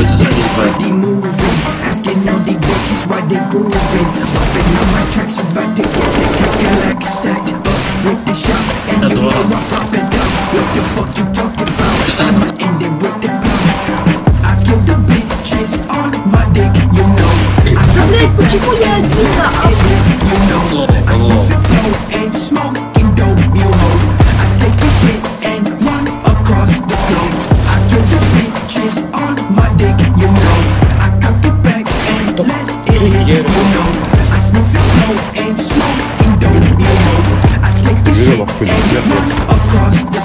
to satisfy. Asking all the bitches why they grooving. Bumping on my tracks, about to get the Cadillac stacked up with the shop. And you know I pop it up. What the fuck you talking about? I'ma end it with the pump. I kill the bitches on my dick, you know. Да, блядь, почему я обидно? You know, I sniff it blow and smoking dope, you know. I take the shit and run across the globe. I kill the bitches on my dick, you know. I cock it back and let it hit, you know. I sniff it blow and smoking dope, you know. I take the shit and run across the